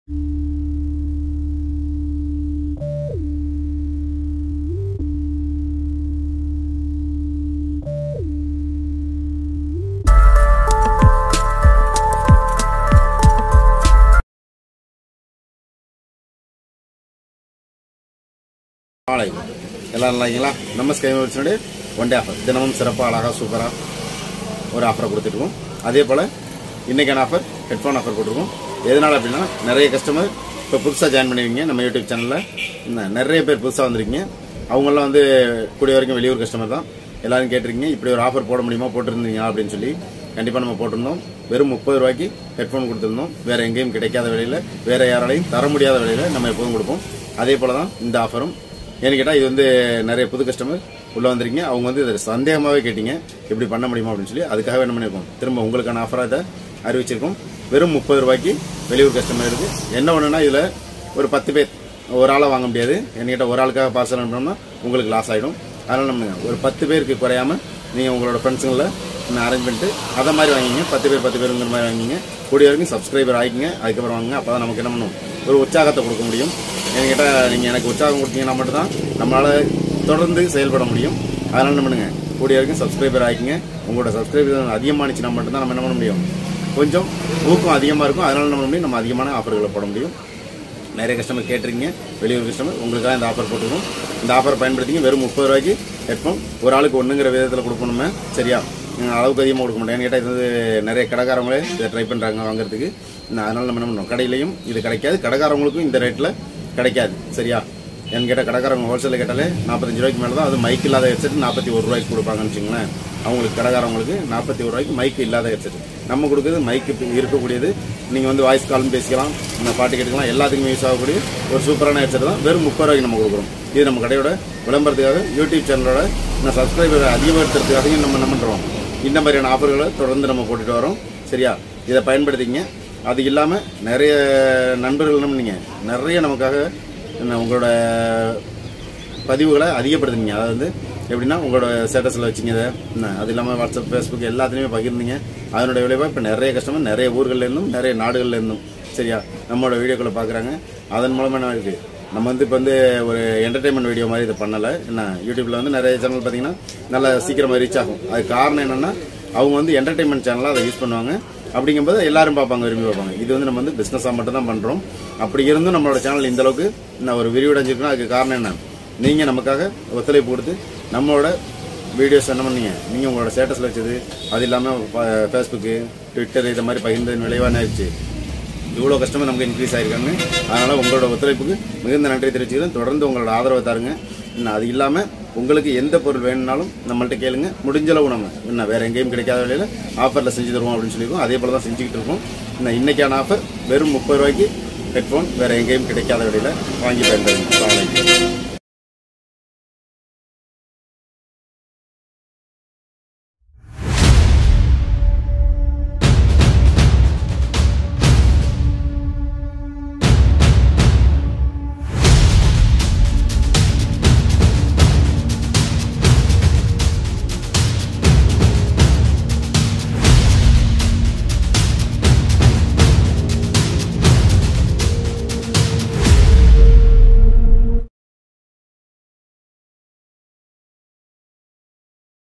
எல்லாம் நல்லாங்களா? நம்ம ஸ்கை மொபைல்ஸ்னுடைய ஒன் டே ஆஃபர் தினமும் சிறப்பாக அழகாக சூப்பராக ஒரு ஆஃபரை கொடுத்துட்ருக்கோம். அதே போல் இன்றைக்கான ஆஃபர் ஹெட்ஃபோன் ஆஃபர் போட்டிருக்கோம். எதனால் அப்படின்னா நிறைய கஸ்டமர் இப்போ புதுசாக ஜாயின் பண்ணிருக்கீங்க நம்ம யூடியூப் சேனலில். நிறைய பேர் புதுசாக வந்திருக்கீங்க. அவங்களாம் வந்து கூடிய வரைக்கும் வெளியூர் கஸ்டமர் தான். எல்லாரும் கேட்டிருக்கீங்க இப்படி ஒரு ஆஃபர் போட முடியுமா, போட்டிருந்தீங்களா அப்படின்னு சொல்லி. கண்டிப்பாக நம்ம போட்டிருந்தோம். வெறும் 30 ரூபாய்க்கு ஹெட்ஃபோன் கொடுத்துருந்தோம். வேறு எங்கேயும் கிடைக்காத விலையில், வேறு யாராலையும் தர முடியாத விலையில் நம்ம எப்போதும் கொடுப்போம். அதே போல் தான் இந்த ஆஃபரும். ஏன்னு கேட்டால் இது வந்து நிறைய புது கஸ்டமர் உள்ளே வந்துருக்கீங்க. அவங்க வந்து இதை சந்தேகமாகவே கேட்டீங்க இப்படி பண்ண முடியுமா அப்படின்னு சொல்லி. அதுக்காகவே என்ன பண்ணியிருக்கோம், திரும்ப உங்களுக்கான ஆஃபராக இதை அறிவிச்சிருக்கோம். வெறும் 30 ரூபாய்க்கு வெளியூர் கஸ்டமர் இருக்குது. என்ன ஒன்றுனா இதில் ஒரு 10 பேர் ஒரு ஆளாக வாங்க முடியாது. என்ன கேட்டால் ஒரு ஆளுக்காக பார்சல் அனுப்பினோம்னா உங்களுக்கு லாஸ் ஆகிடும். அதனால் நம்ம ஒரு 10 பேருக்கு குறையாமல் நீங்கள் உங்களோட ஃப்ரெண்ட்ஸுங்களில் அரேஞ்ச் பண்ணிட்டு அதை மாதிரி வாங்கிங்க. 10 பேருங்கிற மாதிரி வாங்கிங்க. கூடிய வரைக்கும் சப்ஸ்கிரைபர் ஆகிங்க. அதுக்கப்புறம் வாங்குங்க. அப்போ தான் நமக்கு என்ன பண்ணும், ஒரு உற்சாகத்தை கொடுக்க முடியும். ஏன்னு கேட்டால் நீங்கள் எனக்கு உற்சாகம் கொடுத்தீங்கன்னா மட்டும்தான் நம்மளால் தொடர்ந்து செயல்பட முடியும். அதனால் என்ன பண்ணுங்க, கூடிய வரைக்கும் சப்ஸ்கிரைபர் ஆகிங்க. உங்களோட சப்ஸ்கிரைபர் அதிகமானுச்சுன்னா மட்டும்தான் நம்ம என்ன பண்ண முடியும், கொஞ்சம் ஊக்கம் அதிகமாக இருக்கும். அதனால் நம்ம அதிகமான ஆஃபர்களை போட முடியும். நிறைய கஸ்டமர் கேட்டிருக்கீங்க வெளியூர் கஸ்டமர், உங்களுக்காக இந்த ஆஃபர் போட்டுருக்கோம். இந்த ஆஃபரை பயன்படுத்திங்க. வெறும் 30 ரூபாய்க்கு ஹெட்ஃபோன் ஒரு ஆளுக்கு ஒன்றுங்கிற விதத்தில் கொடுக்கணுமே. சரியா, அளவுக்கு அதிகமாக கொடுக்க மாட்டேன். ஏன்னு கேட்டால் இது வந்து நிறைய கடைக்காரங்களே இதை ட்ரை பண்ணுறாங்க வாங்குறதுக்கு. அதனால் நம்ம என்ன பண்ணுறோம், கடையிலையும் இது கிடைக்காது, கடைக்காரவங்களுக்கும் இந்த ரேட்டில் கிடைக்காது. சரியா, ஏன்னு கேட்டால் கடைக்காரங்க ஹோல்சேலில் கேட்டாலே 45 ரூபாய்க்கு மேலே தான். அது மைக் இல்லாத ஹெட்செட் 41 ரூபாய்க்கு கொடுப்பாங்கன்னு வச்சுங்களேன். அவங்களுக்கு கடைக்காரவங்களுக்கு 41 ரூபாய்க்கு மைக் இல்லாத ஹெட்செட். நம்ம கொடுக்குறது மைக்கு இருக்கக்கூடியது. நீங்கள் வந்து வாய்ஸ் காலும் பேசிக்கலாம், நம்ம பாட்டு கேட்டுக்கலாம், எல்லாத்துக்குமே யூஸ் ஆகக்கூடிய ஒரு சூப்பரான ஹெட்செட் தான். வெறும் 30 ரூபாய்க்கு நம்ம கொடுக்குறோம். இது நம்ம கடையோட விளம்பரத்துக்காக, யூடியூப் சேனலோட சப்ஸ்கிரைபர் அதிகப்படுத்துறதுக்காகவும் நம்ம என்ன பண்ணுறோம், இந்த மாதிரியான ஆஃபர்களை தொடர்ந்து நம்ம போட்டுட்டு வரோம். சரியா, இதை பயன்படுத்திங்க. அது இல்லாமல் நிறைய நண்பர்கள் நம்ம நீங்கள் நிறைய நமக்காக உங்களோட பதிவுகளை அதிகப்படுத்துனீங்க. அதாவது வந்து எப்படின்னா உங்களோட ஸ்டேட்டஸில் வச்சிங்க. அது இல்லாமல் வாட்ஸ்அப், ஃபேஸ்புக் எல்லாத்துலேயுமே பகிர்ந்தீங்க. அதனுடைய விளைவாக இப்போ நிறைய கஸ்டமர் நிறைய ஊர்கள்லேருந்தும் நிறைய நாடுகள்லேருந்தும் சரியா நம்மளோட வீடியோக்களை பார்க்குறாங்க. அதன் மூலமாக என்ன இருக்குது, நம்ம வந்து இப்போ வந்து ஒரு என்டர்டைன்மெண்ட் வீடியோ மாதிரி இதை பண்ணலை. என்ன யூடியூப்பில் வந்து நிறைய சேனல் பார்த்தீங்கன்னா நல்லா சீக்கிரமாக ரீச் ஆகும். அது காரணம் என்னென்னா அவங்க வந்து என்டர்டைன்மெண்ட் சேனலாக அதை யூஸ் பண்ணுவாங்க. அப்படிங்கும்போது எல்லாரும் பார்ப்பாங்க, விரும்பி பார்ப்பாங்க. இது வந்து நம்ம வந்து பிஸ்னஸாக மட்டும் தான் பண்ணுறோம். அப்படி இருந்தும் நம்மளோட சேனல் இந்த அளவுக்கு நான் ஒரு விரிவடைஞ்சிருக்கேன்னா அதுக்கு காரணம் என்ன, நீங்கள் நமக்காக ஒத்துழைப்பு கொடுத்து நம்மளோட வீடியோஸ் என்ன பண்ணீங்க, நீங்கள் உங்களோட ஸ்டேட்டஸில் வச்சது, அது இல்லாமல் ஃபேஸ்புக்கு, ட்விட்டர் இதை மாதிரி பகிர்ந்தது விளைவான ஆயிடுச்சு. இவ்வளோ கஸ்டமர் நமக்கு இன்க்ரீஸ் ஆகிருக்காங்க. அதனால் உங்களோட ஒத்துழைப்புக்கு மிகுந்த நன்றி தெரிவிச்சுக்கிறேன். தொடர்ந்து உங்களோட ஆதரவை தாருங்க. அது இல்லாமல் உங்களுக்கு எந்த பொருள் வேணும்னாலும் நம்மள்ட்ட கேளுங்க. முடிஞ்சளவு நம்ம வேறு எங்கேயும் கிடைக்காத விலையில் ஆஃபரில் செஞ்சு தருவோம் அப்படின்னு சொல்லியிருக்கோம். அதே போல் தான் செஞ்சுக்கிட்டு இருக்கோம். இன்றைக்கான ஆஃபர் வெறும் 30 ரூபாய்க்கு ஹெட்ஃபோன் வேறு எங்கேயும் கிடைக்காத விலையில் வாங்கி பயன்படுத்துங்க.